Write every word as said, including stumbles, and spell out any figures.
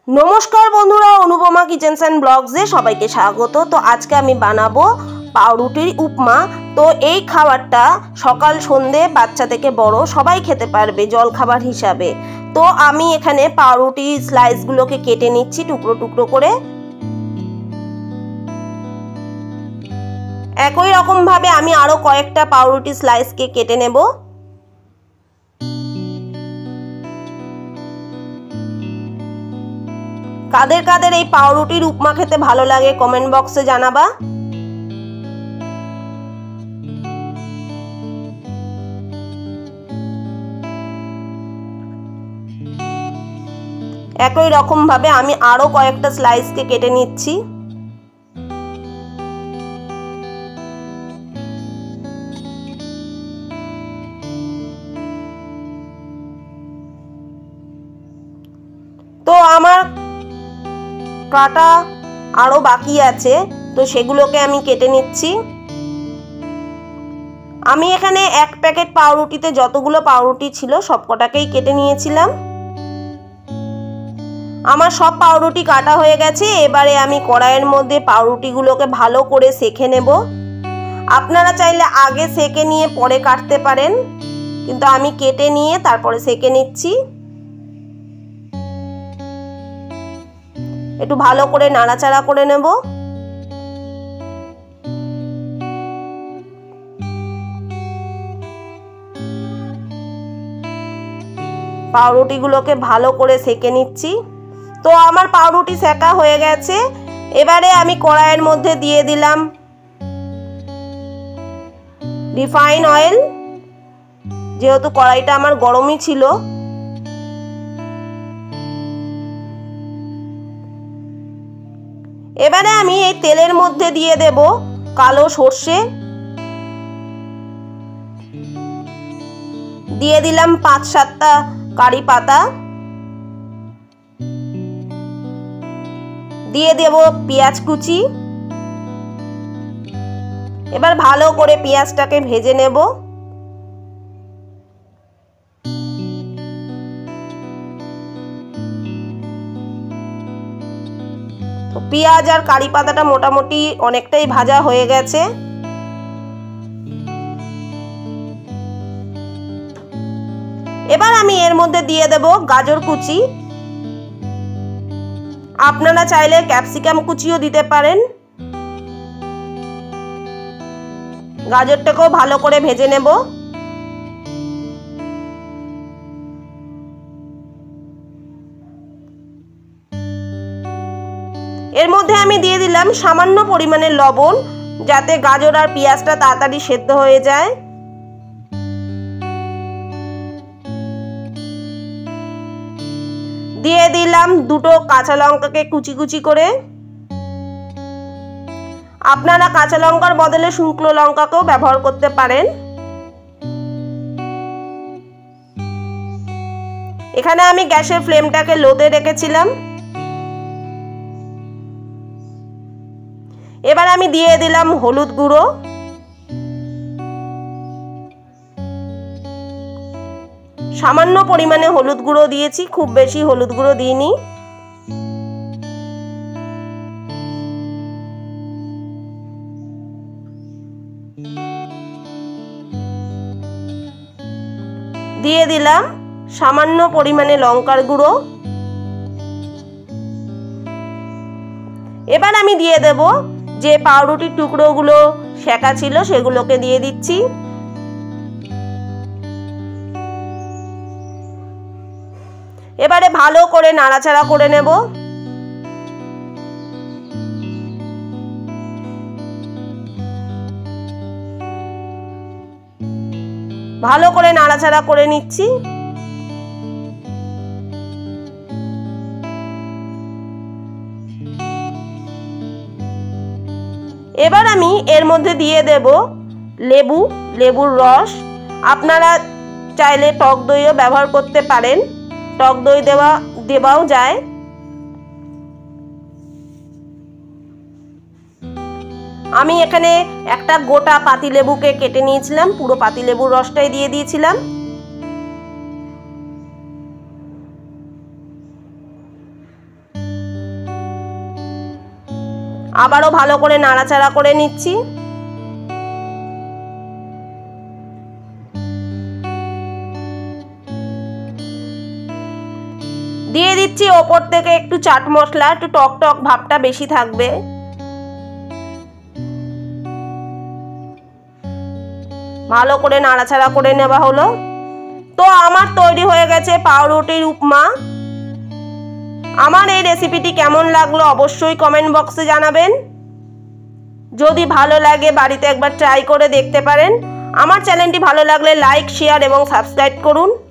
নমস্কার বন্ধুরা, অনুপমা কিচেনস অ্যান্ড ব্লগসে সবাইকে স্বাগত। তো আজকে আমি বানাবো পাউরুটির উপমা। তো এই খাবারটা সকাল সন্ধে বাচ্চা থেকে বড় সবাই খেতে পারবে জলখাবার হিসাবে। তো আমি এখানে পাউরুটি স্লাইসগুলোকে কেটে নিচ্ছি টুকরো টুকরো করে। একই রকমভাবে আমি আরও কয়েকটা পাউরুটি স্লাইসকে কেটে নেব। কাদের কাদের এই পাউরুটির উপমা খেতে ভালো লাগে কমেন্ট বক্সে জানাবা। একই রকম ভাবে আমি আরো কয়েকটা স্লাইসকে কেটে নিচ্ছি। তো আমার কাটা আরো বাকি আছে, তো সেগুলোকে আমি কেটে নিচ্ছি। আমি এখানে এক প্যাকেট পাউরুটিতে যতগুলো পাউরুটি ছিল সবকটাকেই কেটে নিয়েছিলাম। আমার সব পাউরুটি কাটা হয়ে গেছে। এবারে আমি কড়াইয়ের মধ্যে পাউরুটিগুলোকে ভালো করে সেঁকে নেব। আপনারা চাইলে আগে সেঁকে নিয়ে পরে কাটতে পারেন, কিন্তু আমি কেটে নিয়ে তারপরে সেঁকে নিচ্ছি। একটু ভালো করে নাড়াচাড়া করে নেব। পাউরুটিগুলোকে ভালো করে সেঁকে নিচ্ছি। তো আমার পাউরুটি সেঁকা হয়ে গেছে। এবারে আমি কড়াইয়ের মধ্যে দিয়ে দিলাম রিফাইন অয়েল, যেহেতু কড়াইটা আমার গরমই ছিল। এবারে আমি এই তেলের মধ্যে দিয়ে দেব কালো সর্ষে, দিয়ে দিলাম পাঁচ সাতটা কারি পাতা, দিয়ে দেব পেঁয়াজ কুচি। এবার ভালো করে পেঁয়াজটাকে ভেজে নেব। তো পেঁয়াজ আর কারি পাতাটা মোটামুটি অনেকটাই ভাজা হয়ে গেছে। এবার আমি এর মধ্যে দিয়ে দেব গাজর কুচি। আপনারা চাইলে ক্যাপসিকাম কুচিও দিতে পারেন। গাজরটাকেও ভালো করে ভেজে নেব। এর মধ্যে আমি দিয়ে দিলাম সামান্য পরিমাণে লবণ, যাতে গাজর আর পেঁয়াজটা তাড়াতাড়ি সেদ্ধ হয়ে যায়। দিয়ে দিলাম দুটো কাঁচা লঙ্কাকে কুচি কুচি করে। আপনারা কাঁচা লঙ্কার বদলে শুকনো লঙ্কাকেও ব্যবহার করতে পারেন। এখানে আমি গ্যাসের ফ্লেমটাকে লোতে রেখেছিলাম। এবার আমি দিয়ে দিলাম হলুদ গুঁড়ো, সামান্য পরিমাণে হলুদ গুঁড়ো দিয়েছি, খুব বেশি হলুদ গুঁড়ো দিইনি। দিয়ে দিলাম সামান্য পরিমাণে লঙ্কার গুঁড়ো। এবার আমি দিয়ে দেব যে পাউরুটির টুকরোগুলো সেঁকা ছিল সেগুলোকে দিয়ে দিচ্ছি। এবারে ভালো করে নাড়াচাড়া করে নেব। ভালো করে নাড়াচাড়া করে নিচ্ছি। এবার আমি এর মধ্যে দিয়ে দেব লেবু, লেবুর রস। আপনারা চাইলে টক দইও ব্যবহার করতে পারেন, টক দই দেওয়া দেওয়াও যায়। আমি এখানে একটা গোটা পাতিলেবুকে কেটে নিয়েছিলাম, পুরো পাতিলেবুর রসটাই দিয়ে দিয়েছিলাম। আবারও ভালো করে নাড়াচাড়া করে নিচ্ছি। দিয়ে দিচ্ছি ওপর থেকে একটু চাট মশলা, একটু টক টক ভাবটা বেশি থাকবে। ভালো করে নাড়াচাড়া করে নেওয়া হলো। তো আমার তৈরি হয়ে গেছে পাউরুটির উপমা। আমার এই রেসিপিটি কেমন লাগলো অবশ্যই কমেন্ট বক্সে জানাবেন। যদি ভালো লাগে বাড়িতে একবার ট্রাই করে দেখতে পারেন। আমার চ্যানেলটি ভালো লাগলে লাইক, শেয়ার এবং সাবস্ক্রাইব করুন।